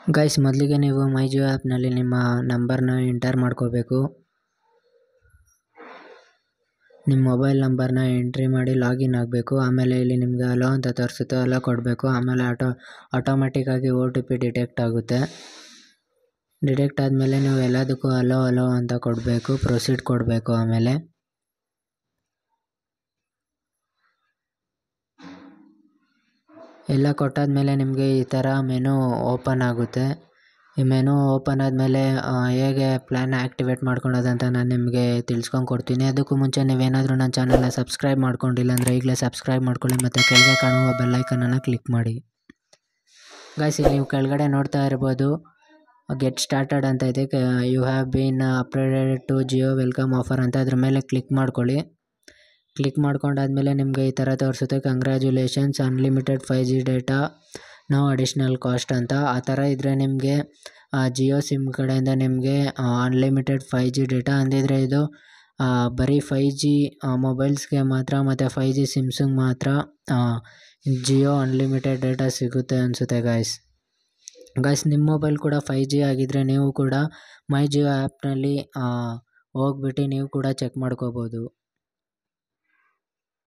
Guys, ಮೊದಲಿಗೆ ನೀವು ಮೈ ಜಿಯೋ ಆ್ಯಪ್ನಲ್ಲಿ ನಿಮ್ಮ ನಂಬರ್ನ ಎಂಟರ್ ಮಾಡ್ಕೋಬೇಕು. ನಿಮ್ಮ ಮೊಬೈಲ್ ನಂಬರ್ನ ಎಂಟ್ರಿ ಮಾಡಿ ಲಾಗಿನ್ ಆಗಬೇಕು. ಆಮೇಲೆ ಇಲ್ಲಿ ನಿಮಗೆ ಅಲೋ ಅಂತ ತೋರಿಸುತ್ತೆ, ಅಲೋ ಕೊಡಬೇಕು. ಆಮೇಲೆ ಆಟೋಮೆಟಿಕ್ಕಾಗಿ OTP ಡಿಟೆಕ್ಟ್ ಆಗುತ್ತೆ. ಡಿಟೆಕ್ಟ್ ಆದಮೇಲೆ ನೀವು ಎಲ್ಲದಕ್ಕೂ ಅಲೋ ಅಲೋ ಅಂತ ಕೊಡಬೇಕು, ಪ್ರೊಸೀಡ್ ಕೊಡಬೇಕು. ಆಮೇಲೆ ಎಲ್ಲ ಕೊಟ್ಟಾದಮೇಲೆ ನಿಮಗೆ ಈ ಥರ ಮೆನು ಓಪನ್ ಆಗುತ್ತೆ. ಈ ಮೆನು ಓಪನ್ ಆದಮೇಲೆ ಹೇಗೆ ಪ್ಲ್ಯಾನ್ ಆ್ಯಕ್ಟಿವೇಟ್ ಮಾಡ್ಕೊಳ್ಳೋದಂತ ನಾನು ನಿಮಗೆ ಕೊಡ್ತೀನಿ. ಅದಕ್ಕೂ ಮುಂಚೆ ನೀವೇನಾದರೂ ನನ್ನ ಚಾನಲ್ನ ಸಬ್ಸ್ಕ್ರೈಬ್ ಮಾಡ್ಕೊಂಡಿಲ್ಲ ಅಂದರೆ ಈಗಲೇ ಸಬ್ಸ್ಕ್ರೈಬ್ ಮಾಡ್ಕೊಳ್ಳಿ ಮತ್ತು ಕೆಳಗೆ ಕಾಣುವ ಬೆಲ್ಲೈಕನನ್ನು ಕ್ಲಿಕ್ ಮಾಡಿ. ಗೈಸ್, ಇಲ್ಲಿ ನೀವು ಕೆಳಗಡೆ ನೋಡ್ತಾ ಇರ್ಬೋದು, ಗೆಟ್ ಸ್ಟಾರ್ಟೆಡ್ ಅಂತ ಇದೆ. You have been upgraded to Jio welcome offer ಅಂತ ಅದ್ರ ಮೇಲೆ ಕ್ಲಿಕ್ ಮಾಡ್ಕೊಳ್ಳಿ. ಕ್ಲಿಕ್ ಮಾಡ್ಕೊಂಡಾದ್ಮೇಲೆ ನಿಮಗೆ ಈ ಥರ ತೋರಿಸುತ್ತೆ, congratulations unlimited 5G data no additional cost ಅಂತ. ಆ ಥರ ಇದ್ದರೆ ನಿಮಗೆ ಜಿಯೋ ಸಿಮ್ ಕಡೆಯಿಂದ ನಿಮಗೆ ಅನ್ಲಿಮಿಟೆಡ್ 5G ಡೇಟಾ ಅಂದಿದ್ರೆ ಇದು ಬರೀ 5G ಮೊಬೈಲ್ಸ್ಗೆ ಮಾತ್ರ ಮತ್ತು 5G ಸಿಮ್ಸಿಗೆ ಮಾತ್ರ ಜಿಯೋ ಅನ್ಲಿಮಿಟೆಡ್ ಡೇಟಾ ಸಿಗುತ್ತೆ ಅನಿಸುತ್ತೆ ಗೈಸ್. ನಿಮ್ಮ ಮೊಬೈಲ್ ಕೂಡ 5G ಆಗಿದ್ದರೆ ನೀವು ಕೂಡ ಮೈ ಜಿಯೋ ಆ್ಯಪ್ನಲ್ಲಿ ಹೋಗ್ಬಿಟ್ಟು ನೀವು ಕೂಡ ಚೆಕ್ ಮಾಡ್ಕೋಬೋದು.